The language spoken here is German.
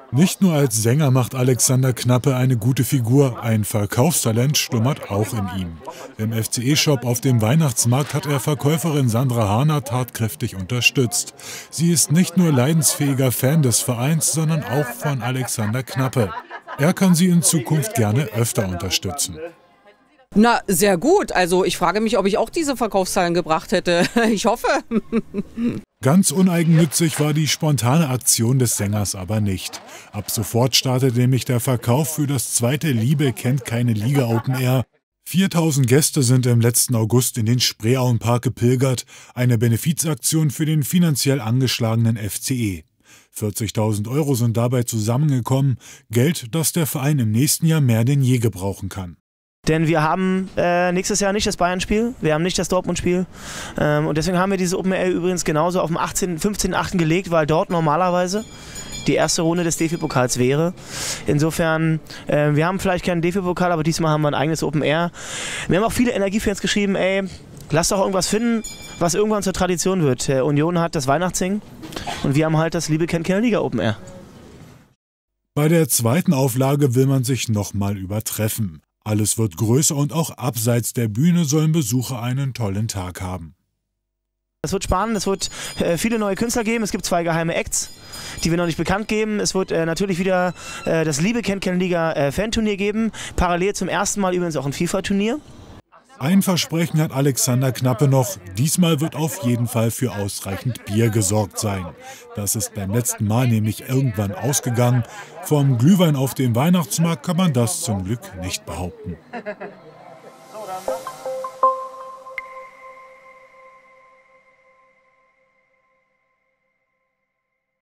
Nicht nur als Sänger macht Alexander Knappe eine gute Figur, ein Verkaufstalent schlummert auch in ihm. Im FCE-Shop auf dem Weihnachtsmarkt hat er Verkäuferin Sandra Hahner tatkräftig unterstützt. Sie ist nicht nur leidensfähiger Fan des Vereins, sondern auch von Alexander Knappe. Er kann sie in Zukunft gerne öfter unterstützen. Na, sehr gut. Also ich frage mich, ob ich auch diese Verkaufszahlen gebracht hätte. Ich hoffe. Ganz uneigennützig war die spontane Aktion des Sängers aber nicht. Ab sofort startete nämlich der Verkauf für das zweite Liebe kennt keine Liga Open Air. 4000 Gäste sind im letzten August in den Spreeauenpark gepilgert. Eine Benefizaktion für den finanziell angeschlagenen FCE. 40.000 € sind dabei zusammengekommen. Geld, das der Verein im nächsten Jahr mehr denn je gebrauchen kann. Denn wir haben nächstes Jahr nicht das Bayern-Spiel, wir haben nicht das Dortmund-Spiel. Und deswegen haben wir diese Open Air übrigens genauso auf den 15.8. gelegt, weil dort normalerweise die erste Runde des DFB-Pokals wäre. Insofern, wir haben vielleicht keinen DFB-Pokal, aber diesmal haben wir ein eigenes Open Air. Wir haben auch viele Energiefans geschrieben, ey, lass doch irgendwas finden, was irgendwann zur Tradition wird. Union hat das Weihnachtssingen und wir haben halt das Liebe kennt keine Liga Open Air. Bei der zweiten Auflage will man sich nochmal übertreffen. Alles wird größer und auch abseits der Bühne sollen Besucher einen tollen Tag haben. Es wird spannend, es wird viele neue Künstler geben, es gibt 2 geheime Acts, die wir noch nicht bekannt geben. Es wird natürlich wieder das Liebe kennt keine Liga Fanturnier geben, parallel zum ersten Mal übrigens auch ein FIFA-Turnier. Ein Versprechen hat Alexander Knappe noch, diesmal wird auf jeden Fall für ausreichend Bier gesorgt sein. Das ist beim letzten Mal nämlich irgendwann ausgegangen. Vom Glühwein auf dem Weihnachtsmarkt kann man das zum Glück nicht behaupten.